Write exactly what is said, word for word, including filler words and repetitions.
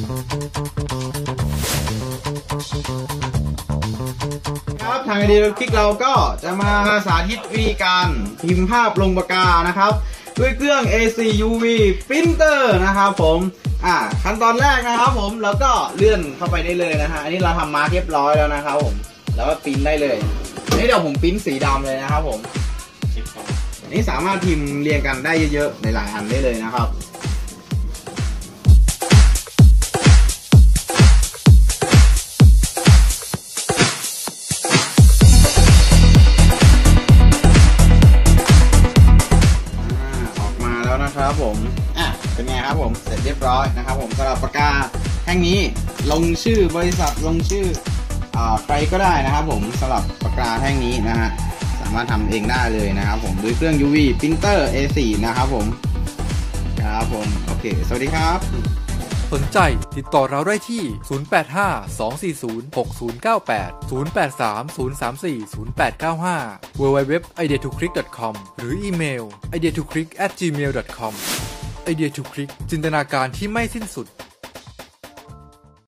ครับทาง ไอ เดีย ทู คลิกเราก็จะมาสาธิตวิธีการพิมพ์ภาพลงปากกานะครับด้วยเครื่อง เอ ซี ยู วี Printer นะครับผมอ่าขั้นตอนแรกนะครับผมแล้วก็เลื่อนเข้าไปได้เลยนะฮะอันนี้เราทำมาเรียบร้อยแล้วนะครับผมแล้วก็พิมพ์ได้เลยนี่เดี๋ยวผมพิมพ์สีดำเลยนะครับผมอันนี้สามารถพิมพ์เรียงกันได้เยอะๆในหลายอันได้เลยนะครับนะครับผมอ่ะเป็นไงครับผมเสร็จเรียบร้อยนะครับผมสำหรับปากกาแท่งนี้ลงชื่อบริษัทลงชื่ออ่าใครก็ได้นะครับผมสำหรับปากกาแท่งนี้นะฮะสามารถทำเองได้เลยนะครับผมด้วยเครื่อง ยู วี Printer เอ โฟร์ นะครับผมครับผมโอเคสวัสดีครับสนใจติดต่อเราได้ที่ศูนย์ แปด ห้า สอง สี่ ศูนย์ หก ศูนย์ เก้า แปด ศูนย์ แปด สาม ศูนย์ สาม สี่ ศูนย์ แปด เก้า ห้า ดับเบิลยู ดับเบิลยู ดับเบิลยู ดอท ไอเดีย ทู คลิก ดอท คอม หรืออีเมล ไอเดีย ทู คลิก แอท จีเมล ดอท คอม ไอเดีย ทู คลิก จินตนาการที่ไม่สิ้นสุด